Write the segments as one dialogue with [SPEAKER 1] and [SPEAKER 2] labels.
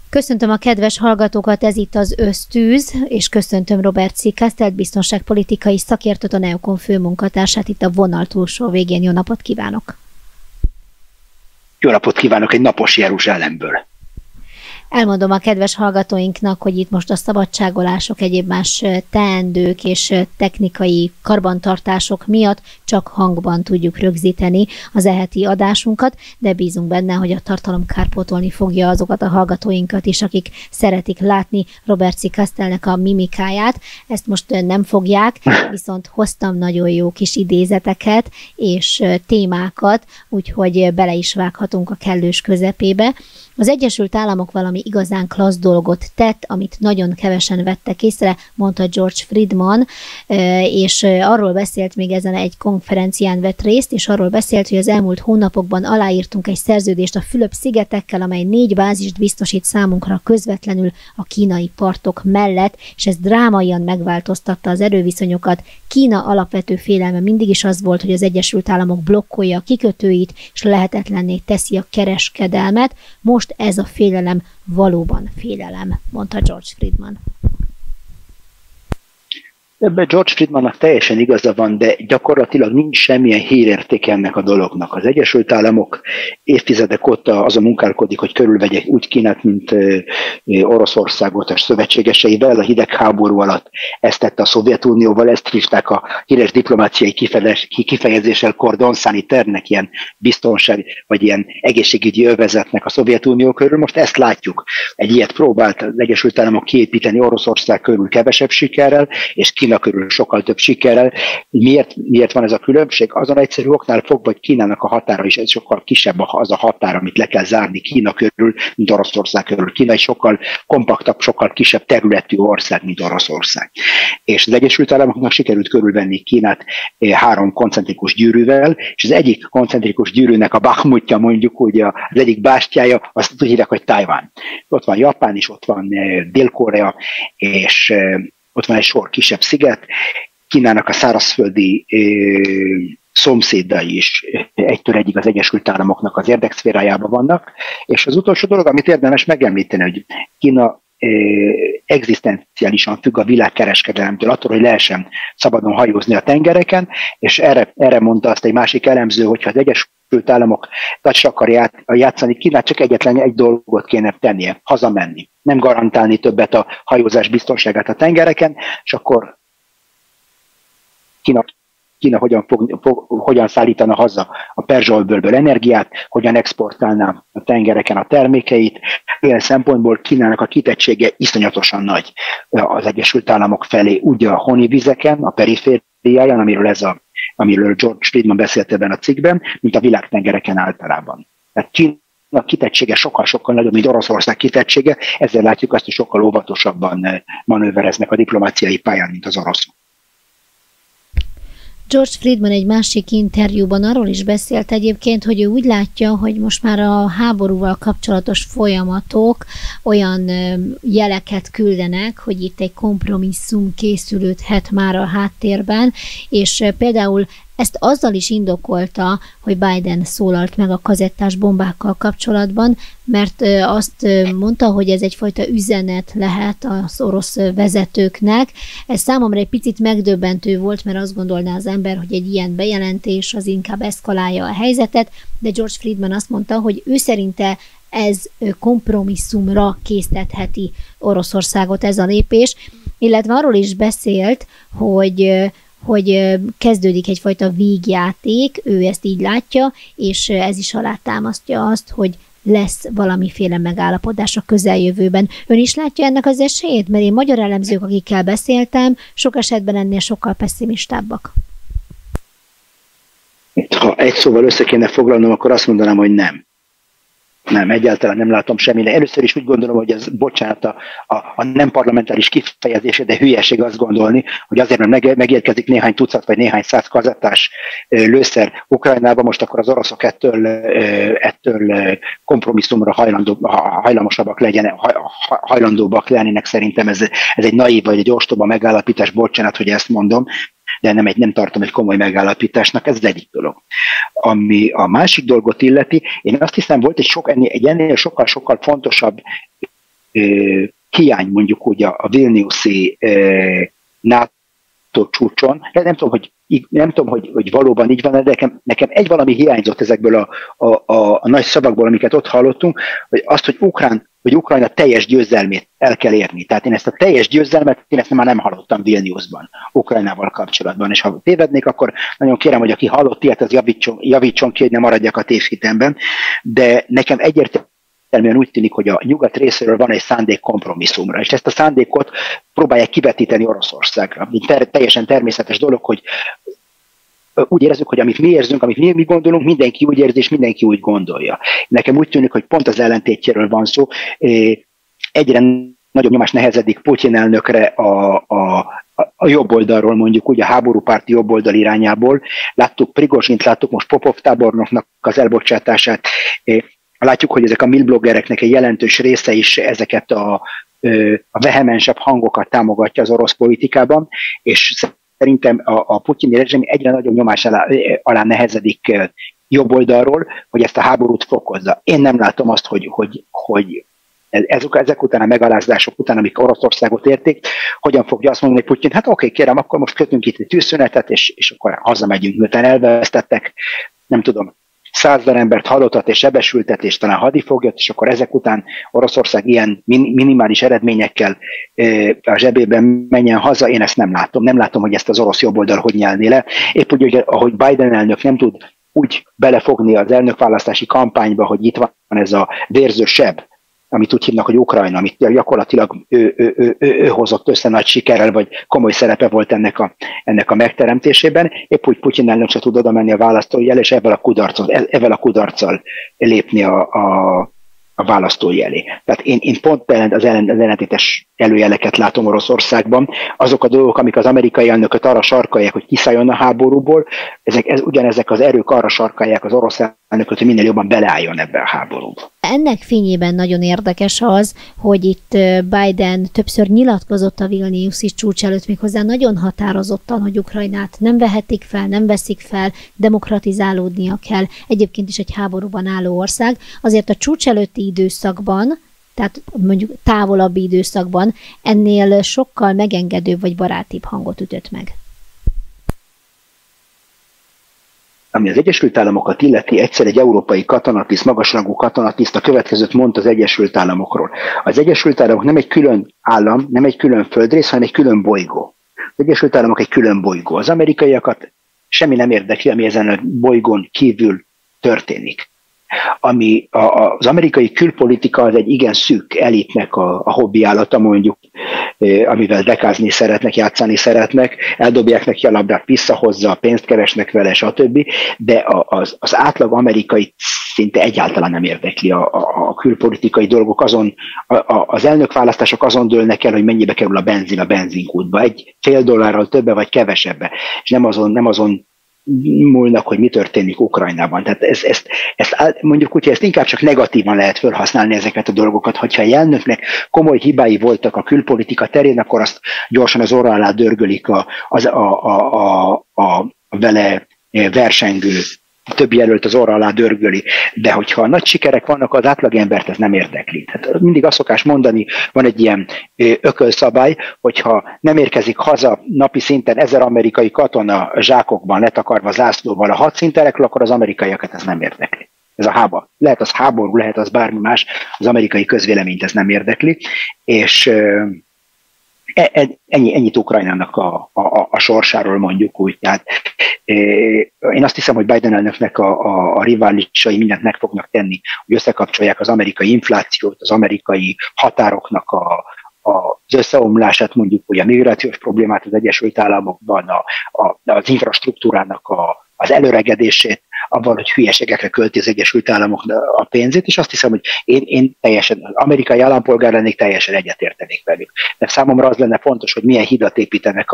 [SPEAKER 1] Köszöntöm a kedves hallgatókat, ez itt az Ösztűz, és köszöntöm Robert C. Castelt, biztonságpolitikai szakértőt, a Neokon főmunkatársát itt a vonal túlsó végén. Jó napot kívánok!
[SPEAKER 2] Jó napot kívánok egy napos Jeruzsálemből!
[SPEAKER 1] Elmondom a kedves hallgatóinknak, hogy itt most a szabadságolások, egyéb más teendők és technikai karbantartások miatt csak hangban tudjuk rögzíteni az eheti adásunkat, de bízunk benne, hogy a tartalom kárpótolni fogja azokat a hallgatóinkat is, akik szeretik látni Robert C. Castelnek a mimikáját. Ezt most nem fogják, viszont hoztam nagyon jó kis idézeteket és témákat, úgyhogy bele is vághatunk a kellős közepébe. Az Egyesült Államok valami igazán klassz dolgot tett, amit nagyon kevesen vettek észre, mondta George Friedman, és arról beszélt, még ezen egy konferencián vett részt, és arról beszélt, hogy az elmúlt hónapokban aláírtunk egy szerződést a Fülöp-szigetekkel, amely 4 bázist biztosít számunkra közvetlenül a kínai partok mellett, és ez drámaian megváltoztatta az erőviszonyokat. Kína alapvető félelme mindig is az volt, hogy az Egyesült Államok blokkolja a kikötőit, és lehetetlenné teszi a kereskedelmet. Most ez a félelem valóban félelem, mondta George Friedman.
[SPEAKER 2] Ebben George Friedmannak teljesen igaza van, de gyakorlatilag nincs semmilyen hírértéke ennek a dolognak. Az Egyesült Államok évtizedek óta azon munkálkodik, hogy körülvegye úgy Kínát, mint Oroszországot és szövetségeseivel. A hidegháború alatt ezt tette a Szovjetunióval, ezt hívták a híres diplomáciai kifejezéssel cordon sanitaire-nek, ilyen biztonság vagy ilyen egészségügyi övezetnek a Szovjetunió körül. Most ezt látjuk. Egy ilyet próbált az Egyesült Államok kiépíteni Oroszország körül kevesebb sikerrel, és Kína körül sokkal több sikerrel. Miért van ez a különbség? Azon egyszerű oknál fogva, hogy Kínának a határa is ez sokkal kisebb az a határ, amit le kell zárni Kína körül, mint Oroszország körül. Kína egy sokkal kompaktabb, sokkal kisebb területű ország, mint Oroszország. És az Egyesült Államoknak sikerült körülvenni Kínát 3 koncentrikus gyűrűvel, és az egyik koncentrikus gyűrűnek a Bakhmutja, mondjuk ugye az egyik bástyája, azt úgy hívják, hogy Tajvan. Ott van Japán is, ott van Dél-Korea, és ott van egy sor kisebb sziget. Kínának a szárazföldi szomszédai is egytől egyig az Egyesült Államoknak az érdekszférájában vannak. És az utolsó dolog, amit érdemes megemlíteni, hogy Kína egzisztenciálisan függ a világkereskedelemtől, attól, hogy lehessen szabadon hajózni a tengereken, és erre mondta azt egy másik elemző, hogyha az Egyesült Államok tacsa akar játszani, Kínát csak egyetlen egy dolgot kéne tennie, hazamenni. Nem garantálni többet a hajózás biztonságát a tengereken, és akkor Kína hogyan szállítana haza a Perzsa-öbölből energiát, hogyan exportálná a tengereken a termékeit. Ilyen szempontból Kínának a kitettsége iszonyatosan nagy az Egyesült Államok felé, ugye a honi vizeken, a perifériáján, amiről George Friedman beszélt ebben a cikkben, mint a világtengereken általában. Tehát Kína kitettsége sokkal-sokkal nagyobb, mint Oroszország kitettsége, ezzel látjuk azt, hogy sokkal óvatosabban manővereznek a diplomáciai pályán, mint az oroszok.
[SPEAKER 1] George Friedman egy másik interjúban arról is beszélt egyébként, hogy ő úgy látja, hogy most már a háborúval kapcsolatos folyamatok olyan jeleket küldenek, hogy itt egy kompromisszum készülődhet már a háttérben, és például ezt azzal is indokolta, hogy Biden szólalt meg a kazettás bombákkal kapcsolatban, mert azt mondta, hogy ez egyfajta üzenet lehet az orosz vezetőknek. Ez számomra egy picit megdöbbentő volt, mert azt gondolná az ember, hogy egy ilyen bejelentés az inkább eszkalálja a helyzetet, de George Friedman azt mondta, hogy ő szerinte ez kompromisszumra késztetheti Oroszországot ez a lépés, illetve arról is beszélt, hogy kezdődik egyfajta vígjáték, ő ezt így látja, és ez is alátámasztja azt, hogy lesz valamiféle megállapodás a közeljövőben. Ön is látja ennek az esélyét? Mert én magyar elemzők, akikkel beszéltem, sok esetben ennél sokkal pessimistábbak.
[SPEAKER 2] Ha egy szóval össze kéne foglalnom, akkor azt mondanám, hogy nem. Nem, egyáltalán nem látom semmire. Először is úgy gondolom, hogy ez, bocsánat, a nem parlamentáris kifejezése, de hülyeség azt gondolni, hogy azért, mert megérkezik néhány tucat vagy néhány száz kazettás lőszer Ukrajnába, most akkor az oroszok ettől kompromisszumra hajlandóbbak lennének. Szerintem ez egy naív vagy egy ostoba megállapítás, bocsánat, hogy ezt mondom, de nem tartom egy komoly megállapításnak, ez az egyik dolog. Ami a másik dolgot illeti, én azt hiszem, volt egy ennél sokkal-sokkal fontosabb hiány mondjuk úgy a Vilniuszi NATO csúcson, nem tudom, hogy valóban így van, de nekem egy valami hiányzott ezekből a nagy szavakból, amiket ott hallottunk, hogy azt, hogy Ukrajna teljes győzelmét el kell érni. Tehát én ezt a teljes győzelmet, én ezt már nem hallottam Vilniusban, Ukrajnával kapcsolatban. És ha tévednék, akkor nagyon kérem, hogy aki hallott ilyet, az javítson ki, hogy ne maradjak a tévhitemben. De nekem egyértelműen úgy tűnik, hogy a nyugat részéről van egy szándék kompromisszumra, és ezt a szándékot próbálják kivetíteni Oroszországra. Teljesen természetes dolog, hogy úgy érezzük, hogy amit mi érzünk, amit mi gondolunk, mindenki úgy érzi, és mindenki úgy gondolja. Nekem úgy tűnik, hogy pont az ellentétjéről van szó. Egyre nagyobb nyomás nehezedik Putyin elnökre a jobb oldalról, mondjuk úgy a háborúpárti jobb oldal irányából. Láttuk Prigozsint, láttuk most Popov tábornoknak az elbocsátását. Látjuk, hogy ezek a milbloggereknek egy jelentős része is ezeket a vehemensebb hangokat támogatja az orosz politikában, és szerintem a putyini rezsim egyre nagyobb nyomás alá nehezedik jobb oldalról, hogy ezt a háborút fokozza. Én nem látom azt, hogy ezek után a megalázások után, amik Oroszországot érték, hogyan fogja azt mondani, hogy Putyin, hát oké, kérem, akkor most kötünk itt egy tűzszünetet, és akkor hazamegyünk, miután elvesztettek, nem tudom, 100 000 embert halottat és sebesültet, és talán hadifoglyot, és akkor ezek után Oroszország ilyen minimális eredményekkel a zsebében menjen haza, én ezt nem látom. Nem látom, hogy ezt az orosz jobboldal hogy nyelné le. Épp úgy, ahogy Biden elnök nem tud úgy belefogni az elnökválasztási kampányba, hogy itt van ez a vérző seb, amit úgy hívnak, hogy Ukrajna, amit gyakorlatilag ő hozott össze nagy sikerrel, vagy komoly szerepe volt ennek a megteremtésében. Épp úgy Putyin elnök se tud oda menni a választói elé, és ezzel a kudarccal lépni a választói elé. Tehát én pont az ellentétes előjeleket látom Oroszországban. Azok a dolgok, amik az amerikai elnököt arra sarkalják, hogy kiszálljon a háborúból, ugyanezek az erők arra sarkalják az orosz elnököt, hogy minél jobban beleálljon ebbe a háborúba.
[SPEAKER 1] Ennek fényében nagyon érdekes az, hogy itt Biden többször nyilatkozott a Vilniuszi csúcs előtt, méghozzá nagyon határozottan, hogy Ukrajnát nem vehetik fel, nem veszik fel, demokratizálódnia kell. Egyébként is egy háborúban álló ország. Azért a csúcs előtti időszakban, tehát mondjuk távolabbi időszakban ennél sokkal megengedőbb vagy barátibb hangot ütött meg.
[SPEAKER 2] Ami az Egyesült Államokat illeti, egyszer egy európai katonatiszt, magasrangú katonatiszt a következőt mondta az Egyesült Államokról. Az Egyesült Államok nem egy külön állam, nem egy külön földrész, hanem egy külön bolygó. Az Egyesült Államok egy külön bolygó. Az amerikaiakat semmi nem érdekli, ami ezen a bolygón kívül történik. Ami az amerikai külpolitika az egy igen szűk elitnek a hobbi állata, mondjuk, amivel dekázni szeretnek, játszani szeretnek, eldobják neki a labdát, visszahozza, pénzt keresnek vele, stb. De az átlag amerikai szinte egyáltalán nem érdekli a külpolitikai dolgok. Az elnökválasztások azon dőlnek el, hogy mennyibe kerül a benzin a benzinkútba. $1,5 többe vagy kevesebbe. És nem azon múlnak, hogy mi történik Ukrajnában. Tehát ezt mondjuk úgy, hogy ezt inkább csak negatívan lehet felhasználni ezeket a dolgokat. Hogyha egy elnöknek komoly hibái voltak a külpolitika terén, akkor azt gyorsan az orra alá dörgölik a vele versengő többi jelölt az orra alá dörgöli. De hogyha nagy sikerek vannak, az átlagembert ez nem érdekli. Tehát mindig azt szokás mondani, van egy ilyen ökölszabály, hogyha nem érkezik haza napi szinten 1000 amerikai katona zsákokban letakarva zászlóval a hadszínterekről, akkor az amerikaiakat ez nem érdekli. Ez a háború. Lehet az háború, lehet az bármi más, az amerikai közvéleményt ez nem érdekli, és ennyit Ukrajnának a sorsáról mondjuk úgy. Tehát én azt hiszem, hogy Biden elnöknek a riválisai mindent meg fognak tenni, hogy összekapcsolják az amerikai inflációt, az amerikai határoknak az összeomlását, mondjuk, hogy a migrációs problémát az Egyesült Államokban, az infrastruktúrának az előregedését, abban, hogy hülyeségekre költi az Egyesült Államok a pénzét, és azt hiszem, hogy én teljesen, az amerikai állampolgár lennék, teljesen egyetértenék velük. De számomra az lenne fontos, hogy milyen hidat építenek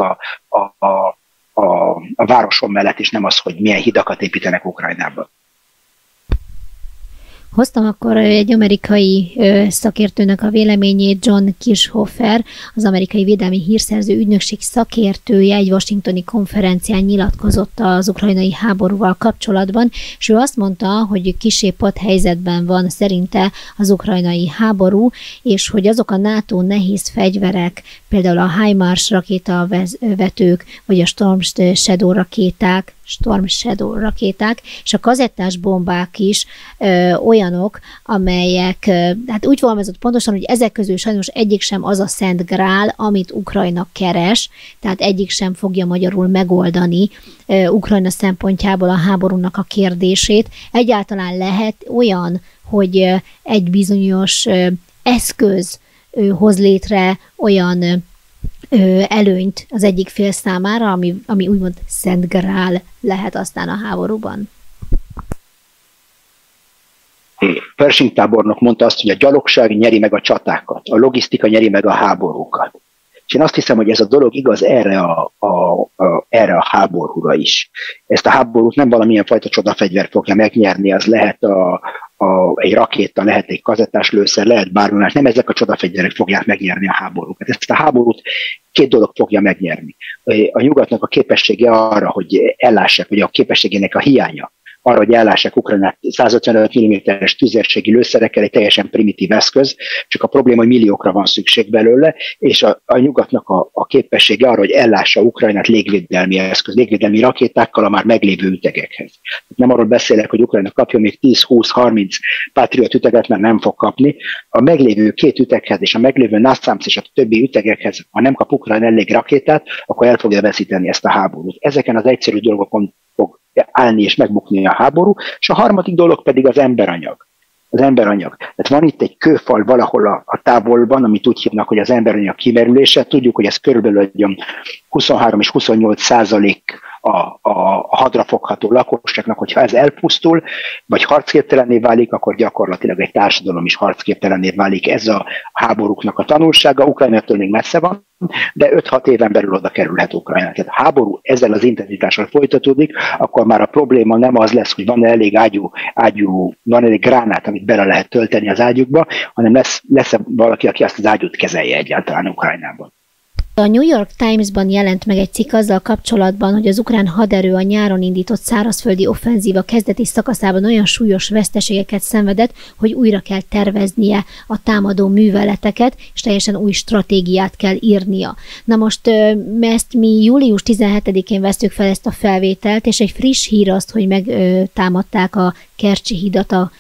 [SPEAKER 2] a városon mellett, és nem az, hogy milyen hidakat építenek Ukrajnában.
[SPEAKER 1] Hoztam akkor egy amerikai szakértőnek a véleményét, John Kirchhofer, az amerikai védelmi hírszerző ügynökség szakértője egy washingtoni konferencián nyilatkozott az ukrajnai háborúval kapcsolatban, és ő azt mondta, hogy kissé padhelyzetben van szerinte az ukrajnai háború, és hogy azok a NATO nehéz fegyverek, például a HIMARS rakétavetők, vagy a Storm Shadow rakéták, és a kazettás bombák is olyanok, amelyek, hát úgy fogalmazott pontosan, hogy ezek közül sajnos egyik sem az a szent grál, amit Ukrajna keres, tehát egyik sem fogja magyarul megoldani Ukrajna szempontjából a háborúnak a kérdését. Egyáltalán lehet olyan, hogy egy bizonyos eszköz hoz létre olyan előnyt az egyik fél számára, ami úgymond szent grál lehet aztán a háborúban.
[SPEAKER 2] Pershing tábornok mondta azt, hogy a gyalogság nyeri meg a csatákat, a logisztika nyeri meg a háborúkat. És én azt hiszem, hogy ez a dolog igaz erre a háborúra is. Ezt a háborút nem valamilyen fajta csodafegyver fogja megnyerni, az lehet egy rakéta, lehet egy kazettás lőszer, lehet bármi más. Nem ezek a csodafegyverek fogják megnyerni a háborúkat. Ezt a háborút két dolog fogja megnyerni. A nyugatnak a képessége arra, hogy ellássák, vagy a képességének a hiánya, arra, hogy ellássák Ukrajnát 155 mm-es tüzérségi lőszerekkel, egy teljesen primitív eszköz, csak a probléma, hogy milliókra van szükség belőle, és a nyugatnak a képessége arra, hogy ellássa Ukrajnát légvédelmi eszköz, légvédelmi rakétákkal a már meglévő ütegekhez. Nem arról beszélek, hogy Ukrajna kapja még 10-20-30 Patriot üteget, mert nem fog kapni. A meglévő két üteghez és a meglévő NASAMS és a többi ütegekhez, ha nem kap Ukrajna elég rakétát, akkor el fogja veszíteni ezt a háborút. Ezeken az egyszerű dolgokon fog állni és megbukni a háború, és a harmadik dolog pedig az emberanyag. Az emberanyag. Tehát van itt egy kőfal valahol a távolban, amit úgy hívnak, hogy az emberanyag kimerülése. Tudjuk, hogy ez körülbelül 23 és 28% a hadrafogható lakosságnak, hogyha ez elpusztul, vagy harcképtelenné válik, akkor gyakorlatilag egy társadalom is harcképtelenné válik. Ez a háborúknak a tanulsága. Ukrajnától még messze van, de 5-6 éven belül oda kerülhet Ukrajna. Tehát a háború ezzel az intenzitással folytatódik, akkor már a probléma nem az lesz, hogy van elég ágyú, van elég gránát, amit bele lehet tölteni az ágyukba, hanem lesz valaki, aki azt az ágyút kezelje egyáltalán Ukrajnában.
[SPEAKER 1] A New York Times-ban jelent meg egy cikk azzal kapcsolatban, hogy az ukrán haderő a nyáron indított szárazföldi offenzíva kezdeti szakaszában olyan súlyos veszteségeket szenvedett, hogy újra kell terveznie a támadó műveleteket, és teljesen új stratégiát kell írnia. Na most ezt mi július 17-én vesztük fel ezt a felvételt, és egy friss hír azt, hogy megtámadták a Kercsi hidat, a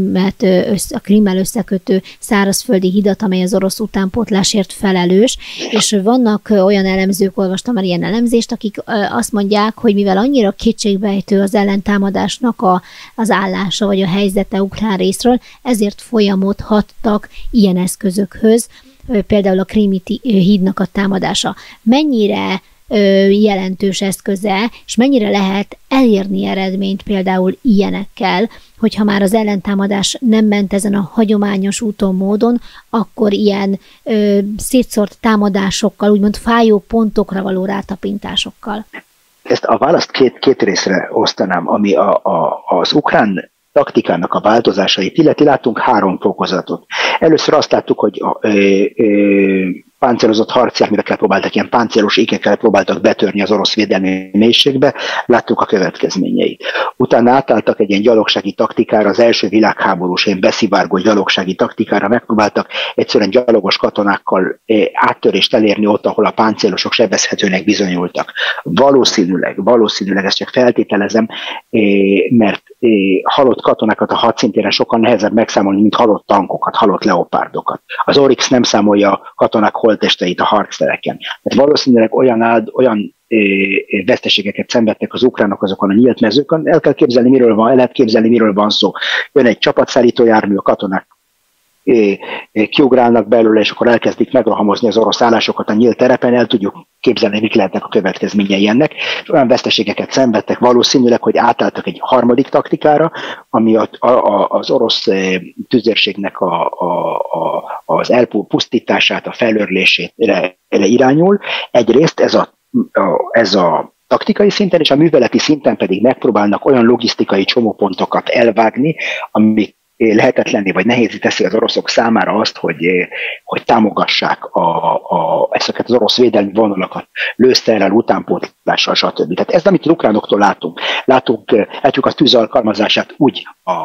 [SPEAKER 1] Krímmel összekötő szárazföldi hidat, amely az orosz utánpótlásért felelős, és vannak olyan elemzők, olvastam már ilyen elemzést, akik azt mondják, hogy mivel annyira kétségbejtő az ellentámadásnak az állása vagy a helyzete ukrán részről, ezért folyamodhattak ilyen eszközökhöz, például a Krími hídnak a támadása. Mennyire jelentős eszköze, és mennyire lehet elérni eredményt például ilyenekkel, hogyha már az ellentámadás nem ment ezen a hagyományos úton, módon, akkor ilyen szétszórt támadásokkal, úgymond fájó pontokra való rátapintásokkal.
[SPEAKER 2] Ezt a választ két részre osztanám, ami az ukrán taktikának a változásait illeti. Láttunk 3 fokozatot. Először azt láttuk, hogy páncélozott harcjárművekkel próbáltak, ilyen páncélos ékekkel próbáltak betörni az orosz védelmi mélységbe, láttuk a következményeit. Utána átálltak egy ilyen gyalogsági taktikára, az első világháborús ilyen beszivárgó gyalogsági taktikára, megpróbáltak egyszerűen gyalogos katonákkal áttörést elérni ott, ahol a páncélosok sebezhetőnek bizonyultak. Valószínűleg ezt csak feltételezem, mert halott katonákat a hadszintéren sokkal nehezebb megszámolni, mint halott tankokat, halott leopárdokat. Az Oryx nem számolja a katonák holttesteit a harctereken. Tehát valószínűleg olyan veszteségeket szenvedtek az ukránok azokon a nyílt mezőkön. El lehet képzelni, miről van szó. Jön egy csapatszállító jármű, a katonák kiugrálnak belőle, és akkor elkezdik megrohamozni az orosz állásokat a nyílt terepen, el tudjuk képzelni, mik lehetnek a következményei ennek. Olyan veszteségeket szenvedtek valószínűleg, hogy átálltak egy harmadik taktikára, ami az orosz tüzérségnek az elpusztítását, a felőrlését irányul. Egyrészt ez a taktikai szinten, és a műveleti szinten pedig megpróbálnak olyan logisztikai csomópontokat elvágni, amik lehetetlenné vagy nehézé teszi az oroszok számára azt, hogy támogassák ezeket az orosz védelmi vonalakat lőszerrel, utánpótlással, stb. Tehát ez, amit az ukránoktól látunk. Látjuk a tűz alkalmazását úgy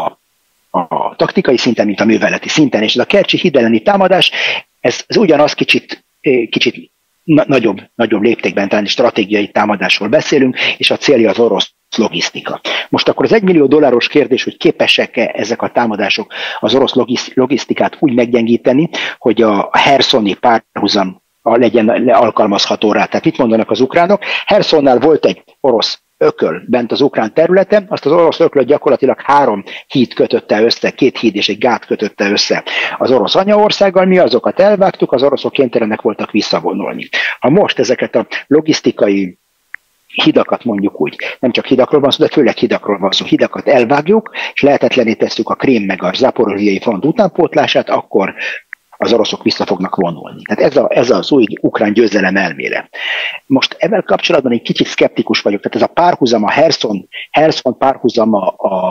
[SPEAKER 2] a taktikai szinten, mint a műveleti szinten, és ez a Kercsi híd elleni támadás, ez ugyanaz kicsit nagyobb léptékben, talán stratégiai támadásról beszélünk, és a célja az orosz logisztika. Most akkor az $1 millió kérdés, hogy képesek-e ezek a támadások az orosz logisztikát úgy meggyengíteni, hogy a Hersoni párhuzam legyen alkalmazható rá. Tehát mit mondanak az ukránok? Hersonnál volt egy orosz ököl bent az ukrán területen, azt az orosz öklöt gyakorlatilag 3 híd kötötte össze, 2 híd és egy gát kötötte össze az orosz anyaországgal, mi azokat elvágtuk, az oroszok kénytelenek voltak visszavonulni. Ha most ezeket a logisztikai hidakat, mondjuk úgy, nem csak hidakról van szó, de főleg hidakról van szó, hidakat elvágjuk, és lehetetlené tesszük a Krím meg a Zaporozsiai front utánpótlását, akkor az oroszok vissza fognak vonulni. Tehát ez az új ukrán győzelem elméle. Most ezzel kapcsolatban egy kicsit szkeptikus vagyok, tehát ez a párhuzam, a Herson párhuzama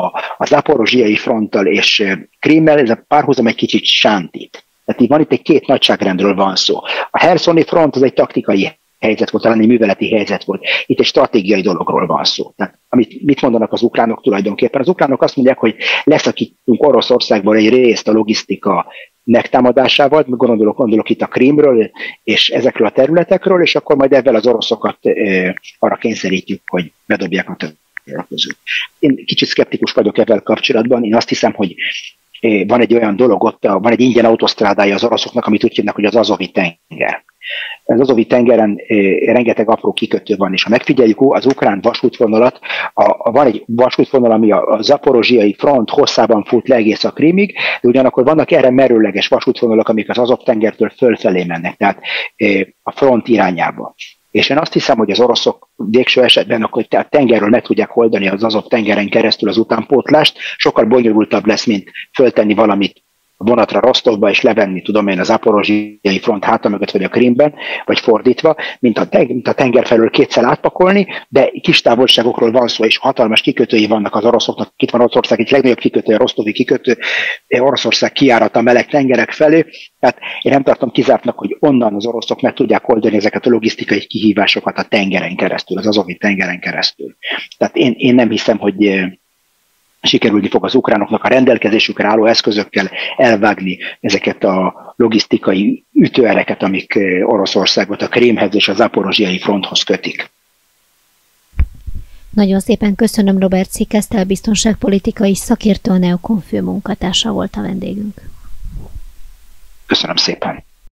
[SPEAKER 2] a Zaporozsiai fronttal és Krímmel, ez a párhuzam egy kicsit sántít. Tehát itt van itt egy 2 nagyságrendről van szó. A Hersoni front az egy taktikai helyzet volt, talán egy műveleti helyzet volt. Itt egy stratégiai dologról van szó. Tehát mit mondanak az ukránok tulajdonképpen? Az ukránok azt mondják, hogy leszakítunk Oroszországból egy részt a logisztika megtámadásával, gondolok itt a Krímről és ezekről a területekről, és akkor majd ebben az oroszokat arra kényszerítjük, hogy bedobják a többiek közül. Én kicsit szkeptikus vagyok ebben kapcsolatban, én azt hiszem, hogy van egy olyan dolog ott, van egy ingyen autósztrádája az oroszoknak, amit úgy hívnak, hogy az Azovi tenger. Az Azovi tengeren rengeteg apró kikötő van, és ha megfigyeljük az ukrán vasútvonalat, van egy vasútvonal, ami a Zaporozsiai front hosszában fut le egész a Krímig, de ugyanakkor vannak erre merőleges vasútvonalak, amik az Azov tengertől fölfelé mennek, tehát a front irányába. És én azt hiszem, hogy az oroszok végső esetben akkor a tengerről meg tudják oldani az Azov tengeren keresztül az utánpótlást, sokkal bonyolultabb lesz, mint föltenni valamit vonatra Rostovba és levenni, tudom én, az Zaporozsiai front háta mögött, vagy a Krímben, vagy fordítva, mint a tenger felől kétszer átpakolni, de kis távolságokról van szó, és hatalmas kikötői vannak az oroszoknak. Itt van Oroszország egy legnagyobb kikötő, a Rostovi kikötő, Oroszország kijárata a meleg tengerek felé, tehát én nem tartom kizártnak, hogy onnan az oroszok meg tudják oldani ezeket a logisztikai kihívásokat a tengeren keresztül, az Azovi tengeren keresztül. Tehát én nem hiszem, hogy sikerülni fog az ukránoknak a rendelkezésükre álló eszközökkel elvágni ezeket a logisztikai ütőereket, amik Oroszországot a Krímhez és a Zaporozsiai fronthoz kötik.
[SPEAKER 1] Nagyon szépen köszönöm, Robert Cikesztel, biztonságpolitikai szakértő, a Neokon főmunkatársa volt a vendégünk.
[SPEAKER 2] Köszönöm szépen.